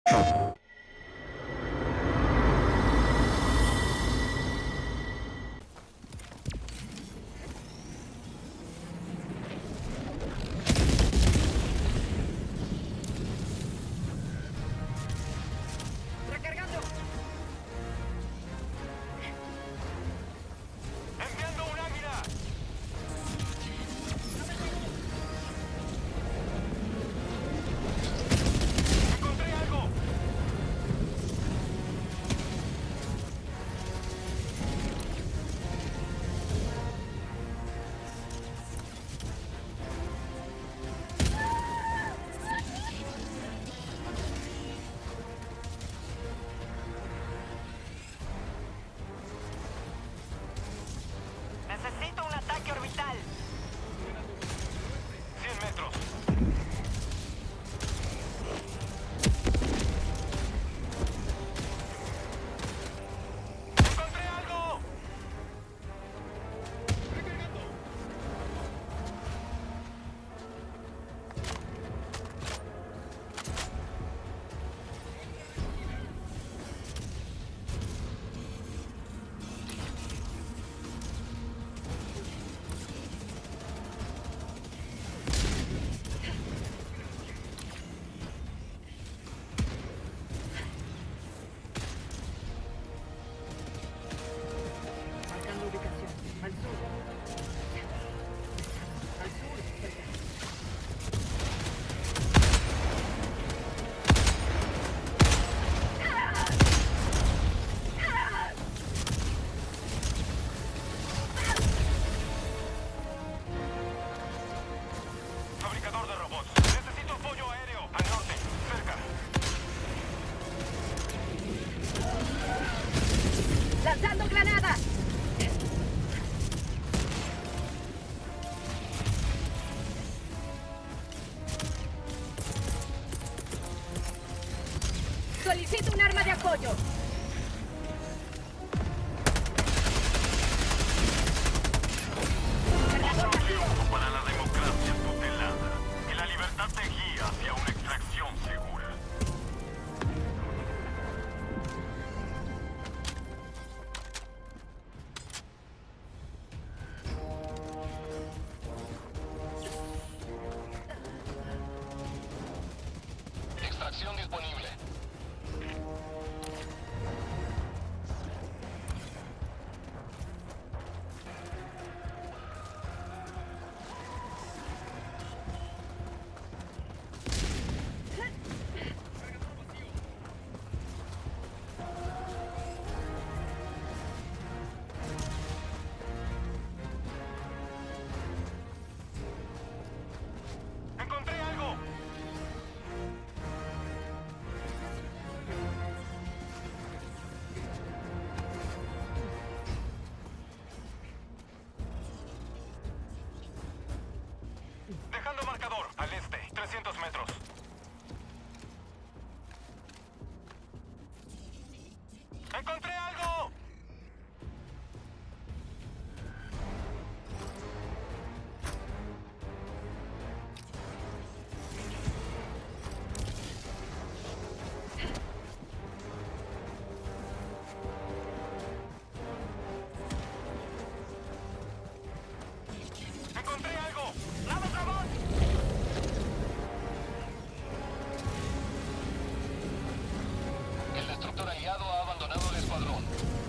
Necesito un ataque orbital. 100 metros. ¡Encontré algo! Marcando ubicación. Al sur. Al sur. Cerca. Fabricador de robots. Necesito apoyo aéreo. Al norte. Cerca. ¡Lanzando granada! Solicito un arma de apoyo. Cargador vacío. Para la democracia tutelada. Que la libertad te guía hacia una extracción segura. Extracción disponible. ¡Encontré algo! Dejando marcador, al este, 300 metros. ¡Encontré algo! ¡Encontré algo! ¡Vamos, robot! El destructor aliado ha abandonado el escuadrón.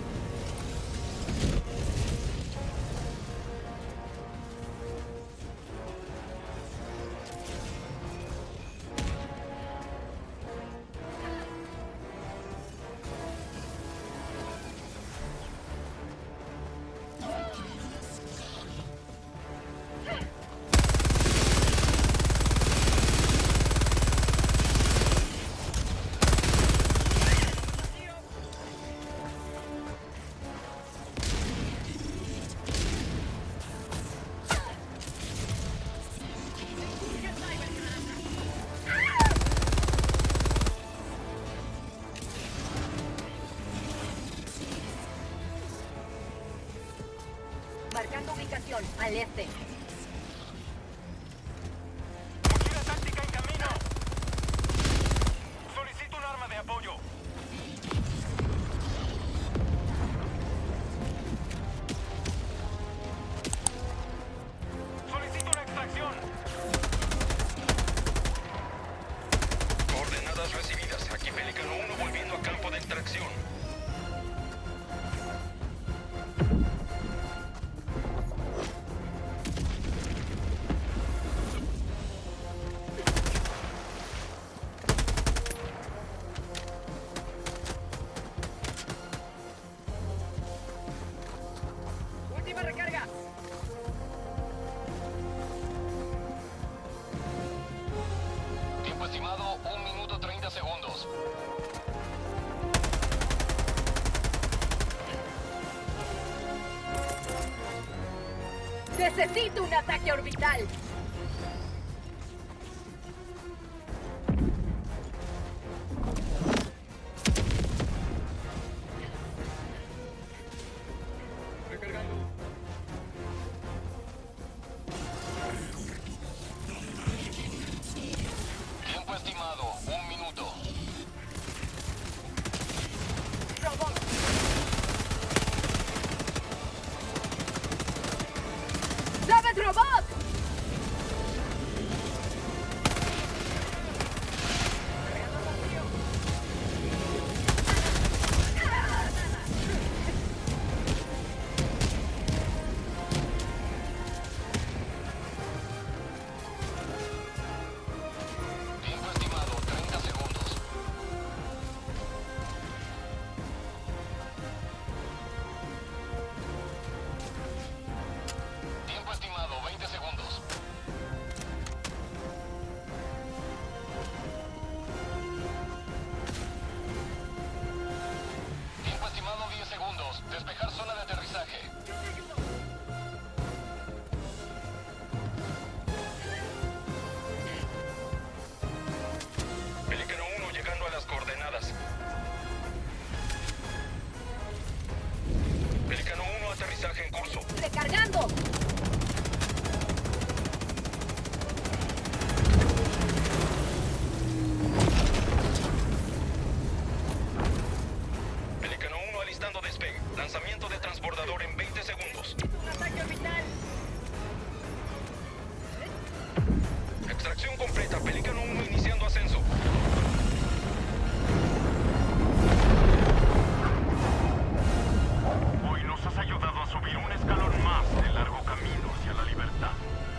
Marcando ubicación. Al este. Mochila táctica en camino. Solicito un arma de apoyo. Solicito una extracción. Coordenadas recibidas. Aquí Pelícano 1 volviendo a campo de extracción. Última recarga. Tiempo estimado, 1 minuto 30 segundos. Necesito un ataque orbital. Tiempo estimado, 1 minuto. Robot. ¡Sabes, robot! Tiempo estimado, 30 segundos. Tiempo estimado, 20 segundos. Tiempo estimado, 10 segundos. Despejar zona de aterrizaje. Pelícano 1 llegando a las coordenadas. Pelícano 1, aterrizaje en curso. ¡Recargando! Pelícano 1 alistando despegue. Lanzamiento de transbordador en 20 segundos. Un ataque orbital. Extracción completa. Pelícano 1 iniciando ascenso. Hoy nos has ayudado a subir un escalón más del largo camino hacia la libertad.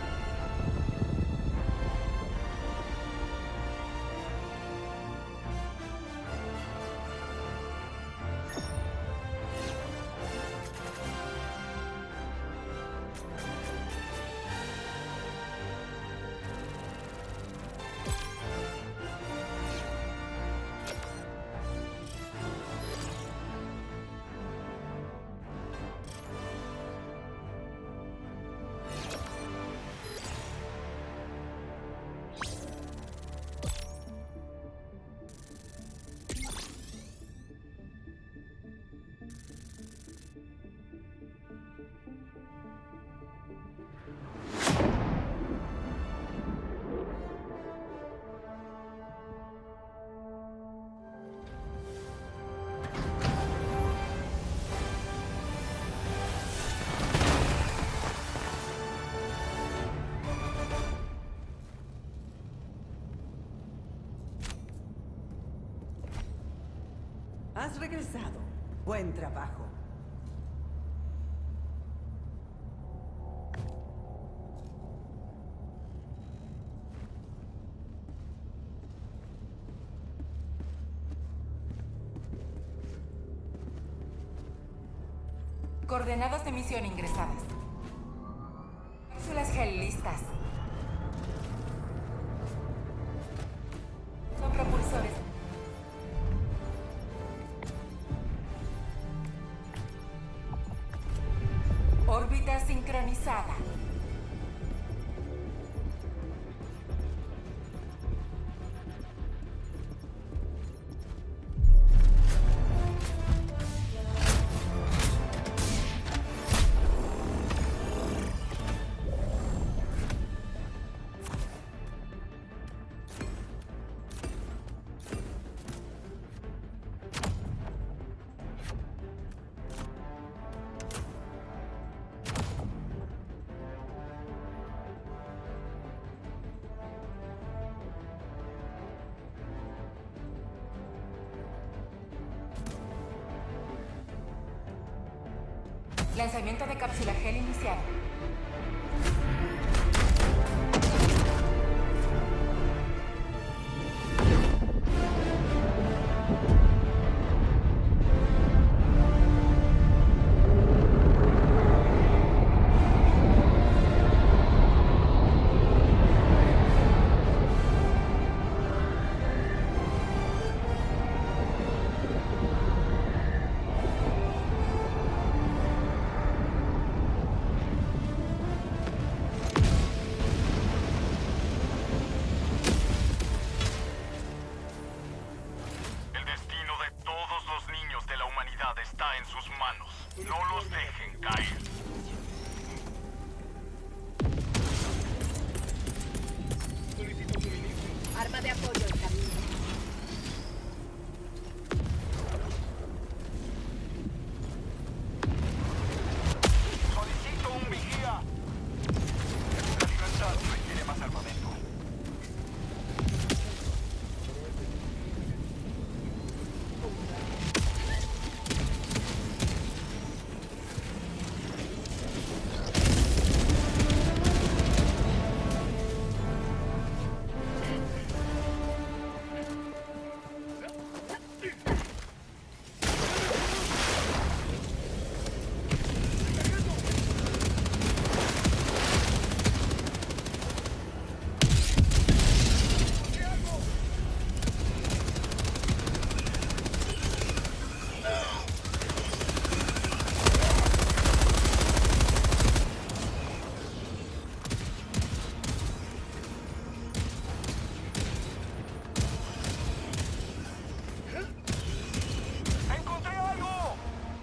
Has regresado. Buen trabajo. Coordenadas de misión ingresadas. Cápsulas gel listas. Son propulsores. Órbita sincronizada. Lanzamiento de cápsula gel iniciado. El destino de todos los niños de la humanidad está en sus manos. No los dejen caer. Arma de apoyo en camino. Solicito un vigía. La libertad requiere más armamento. ¡Encontré algo!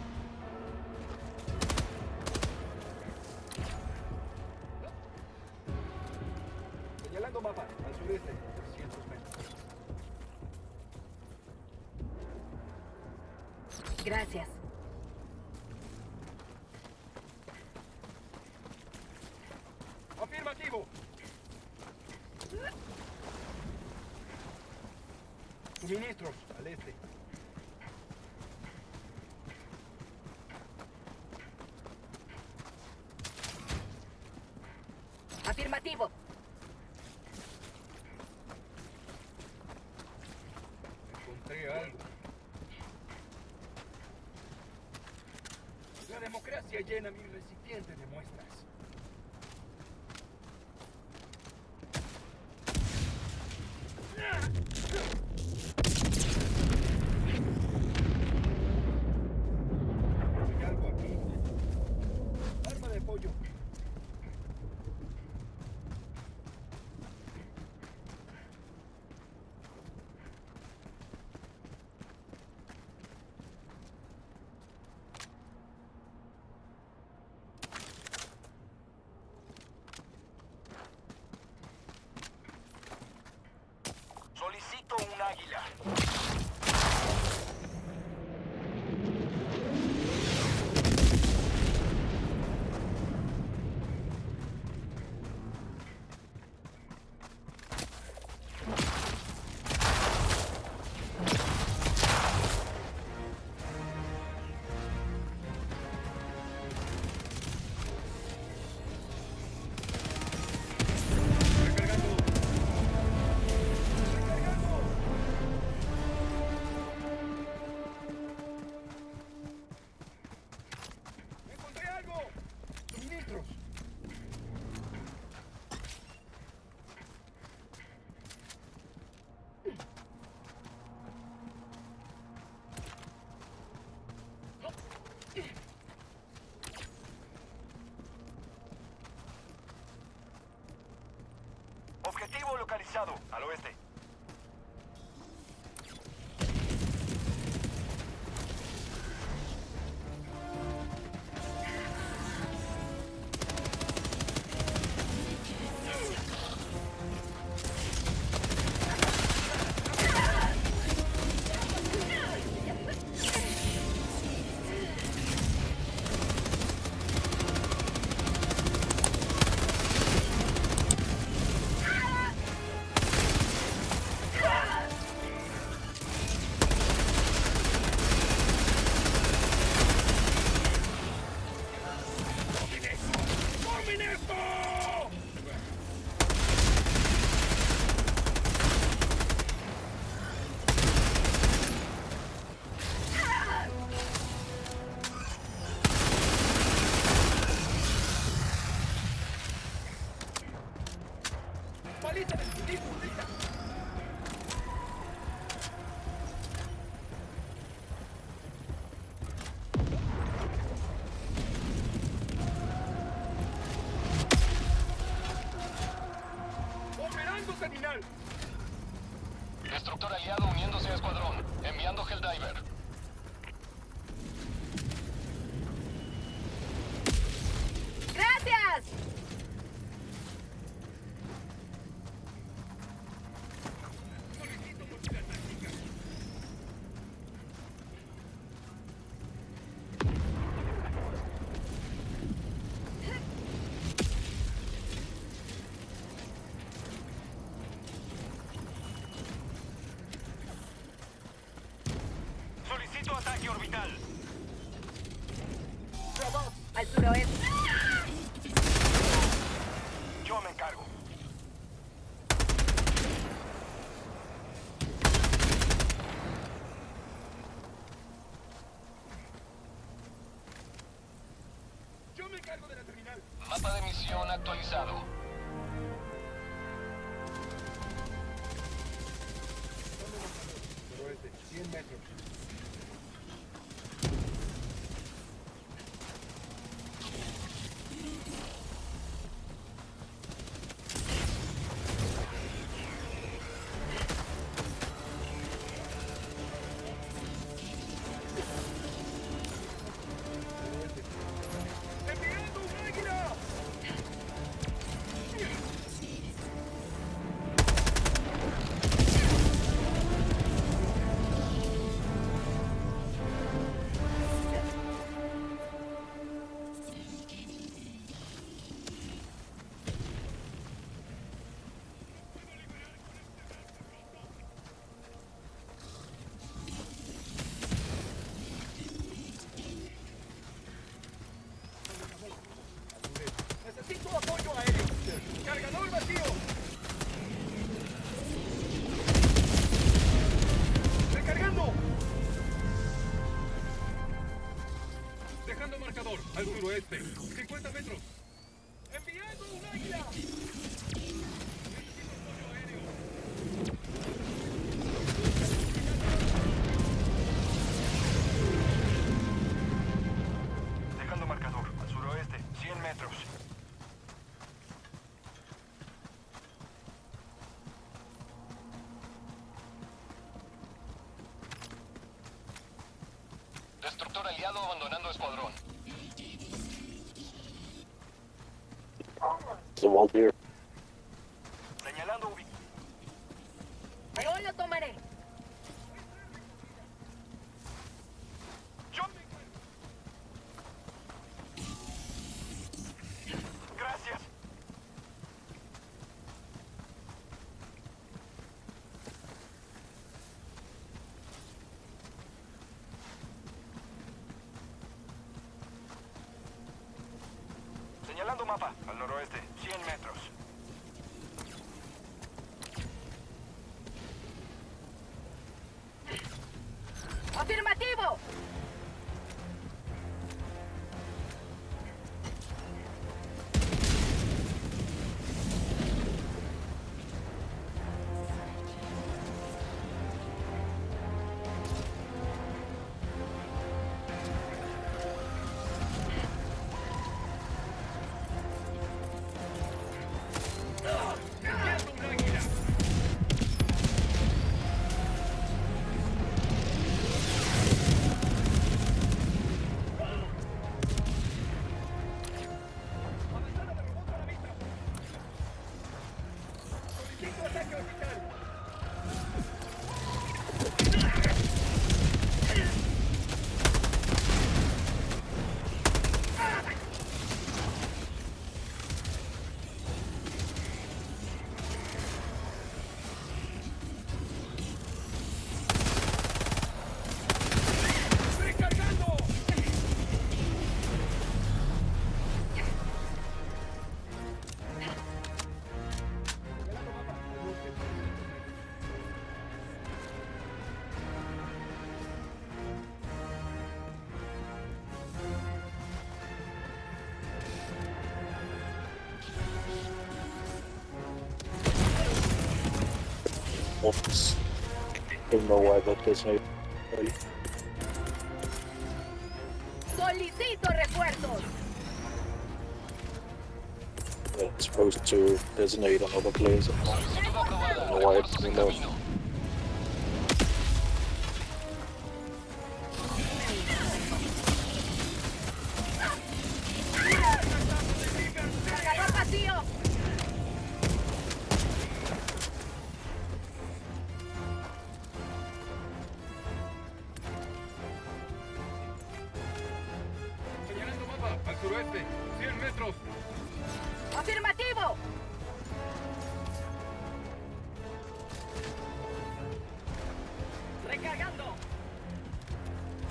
Señalando mapa, al sureste, 300 metros. Gracias. ¡Afirmativo! Suministros, al este. Afirmativo. Encontré algo. La democracia llena mi recipiente de muestras. Hay algo aquí. Arma de pollo. Solicito un águila. Recargando. Recargando. ¡Encontré algo! ¡Suministros! Objetivo localizado, al oeste. Necesito ataque orbital. Robot, al suroeste. Yo me encargo. Yo me encargo de la terminal. Mapa de misión actualizado. Noroeste, 100 metros. Noroeste. ¡Enviando un águila! Necesito apoyo aéreo. Cargador vacío. Recargando. Dejando marcador al suroeste. 50 metros. Enviando un águila. Necesito apoyo aéreo. Dejando marcador al suroeste, 100 metros. Destructor aliado abandonando escuadrón. Señalando ubicación. Yo lo tomaré. Yo me encargo. Gracias. Señalando mapa al noroeste, 100 metros. ¡Afirmativo! Enviando un águila. Avanzada de robot a la vista. Solicito ataque orbital. ¡Recargando! Señalando mapa al norte, 300 metros. Oops. Don't know why that is not. ¡Solicito refuerzos! It's supposed to designate another place. I Solicitud aprobada. don't know why it's Refuerzos en in there. camino. ¡Cargador vacío! Señalando mapa al suroeste, 100 metros. ¡Afirmativo! Recargando.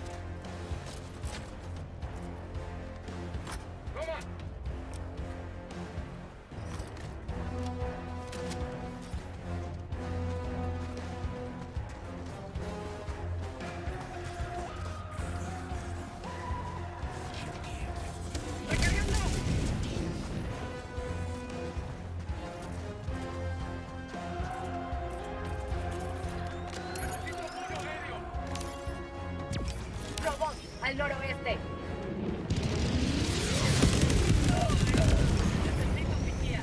el noroeste. Necesito vigía.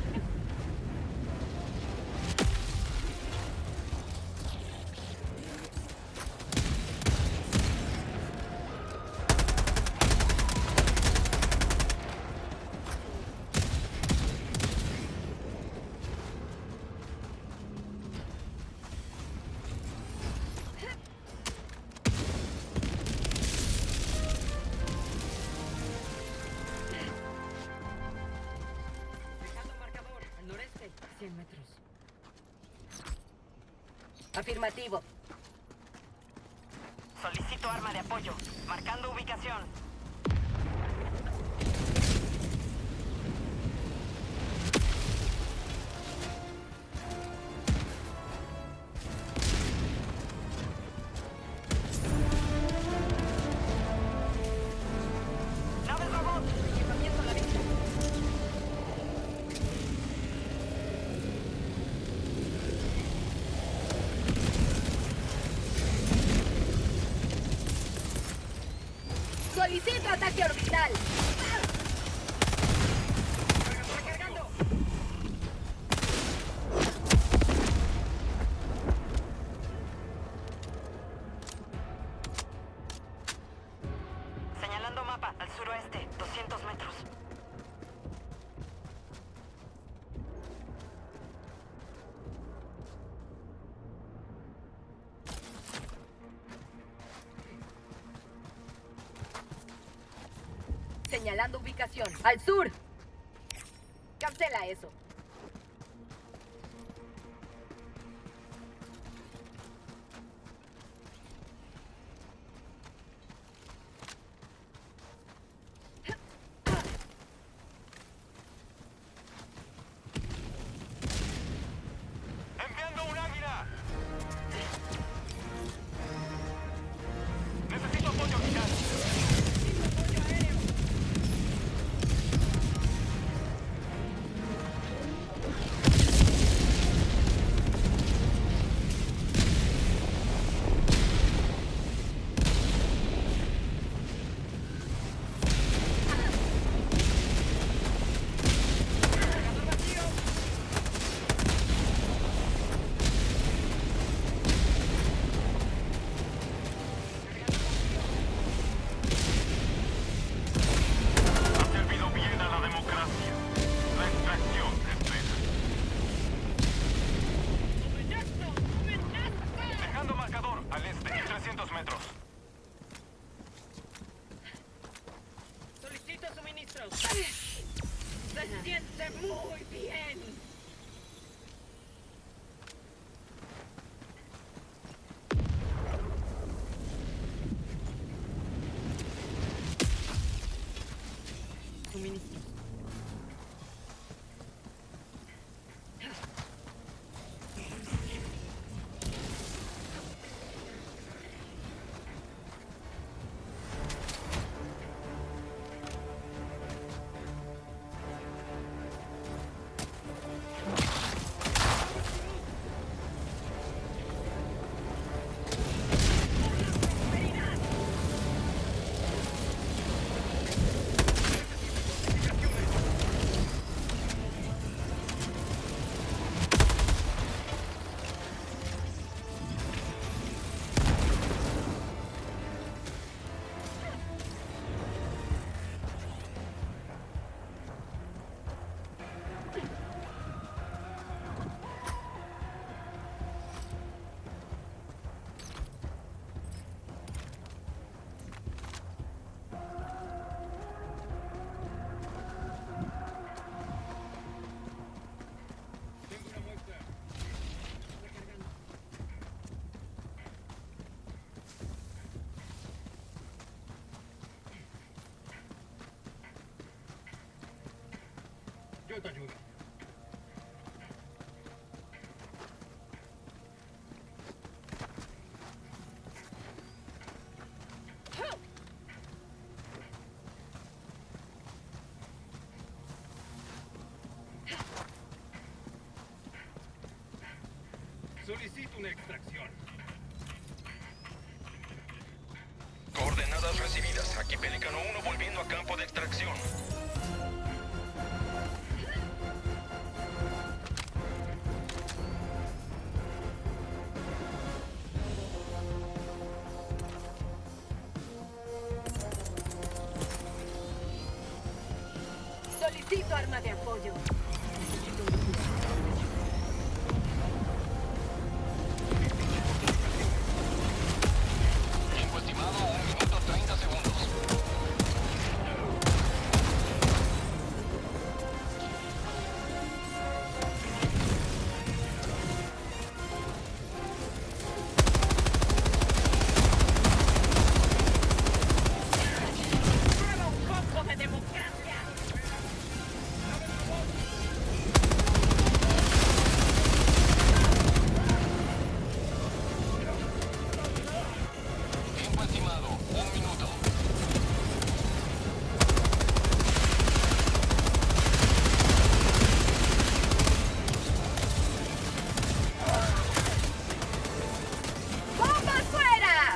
Dejando marcador al noreste, 100 metros. Afirmativo. Solicito arma de apoyo. Marcando ubicación. ¡Nave robot! Equipamiento a la vista. Solicito ataque orbital. Recargando. Señalando mapa al suroeste, 200 metros. Señalando ubicación. Al sur. Cancela eso. ¡Enviando un águila! Necesito apoyo vital. Ha servido bien a la democracia. La extracción espera. Dejando marcador al este, 300 metros. Solicito suministros. Se siente muy bien. Suministros. Yo te ayudo. Solicito una extracción. Coordenadas recibidas. Aquí Pelícano 1 volviendo a campo de extracción. Solicito arma de apoyo. Tiempo estimado 1 minuto 30 segundos. ¡Prueba un poco de democracia! Tiempo estimado 1 minuto. ¡Bomba fuera!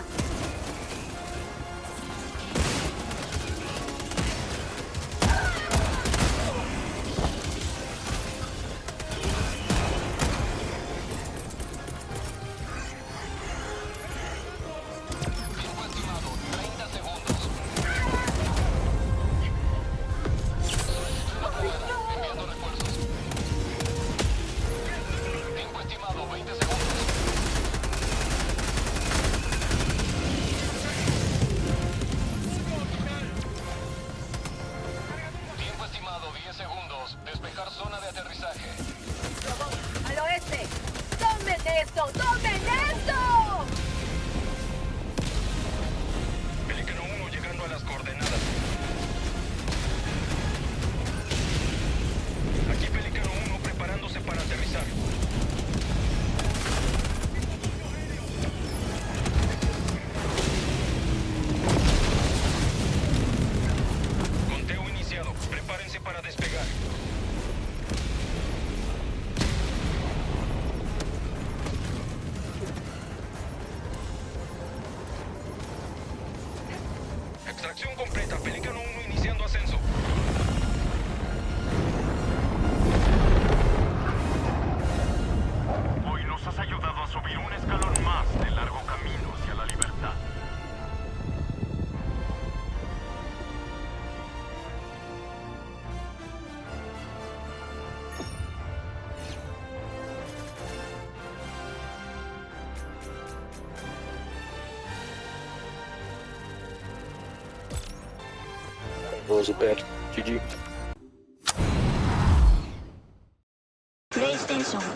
Tiempo estimado 30 segundos. Enviando refuerzos. Tiempo estimado 20 segundos. Tiempo estimado 10 segundos. Despejar zona de aterrizaje. Robot, al oeste. ¡Tomen esto! ¡Tomen esto! Pelícano 1 llegando a las coordenadas. Aquí Pelícano 1 preparándose para aterrizar. Conteo iniciado. Prepárense para despegar. Extracción completa. Pelícano 1 iniciando ascenso. Hoy nos has ayudado a subir un escalón más del largo camino hacia la libertad. Was it bad? GG. PlayStation